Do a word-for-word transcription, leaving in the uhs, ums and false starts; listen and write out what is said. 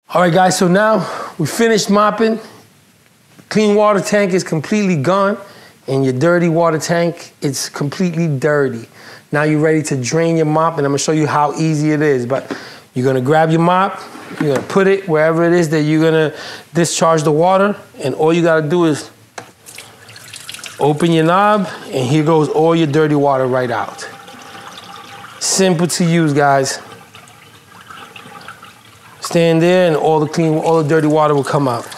All right, guys, so now we finished mopping. Clean water tank is completely gone, and your dirty water tank, it's completely dirty. Now you're ready to drain your mop, and I'm gonna show you how easy it is. But you're gonna grab your mop, you're gonna put it wherever it is that you're gonna discharge the water, and all you gotta do is open your knob, and here goes all your dirty water right out. Simple to use, guys. Stand there and all the clean, all the dirty water will come out.